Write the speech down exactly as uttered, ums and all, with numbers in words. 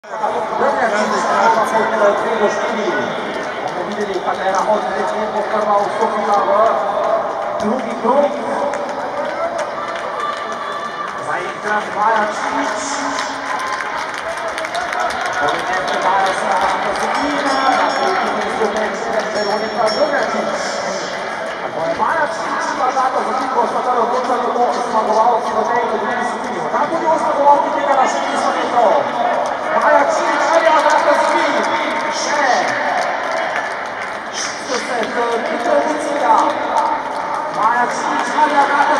Videli, katera od tretjih bo prva vstopila v drugi krog. Zaenkrat Maja Čič. Poleg nje predaja se Anka Zubina, na tretjem mestu Meksika Veronika Drgačič. Tako je Maja Čič ima dato za bitko, sta kar odločali o zmagovalki v tej drugi skupini. Tam tudi o zmagovalki tega na štiristo metrov. Maja Čič ali Anka Zubin. Še šestdeset metrov do cilja. Maja Čič ali Anka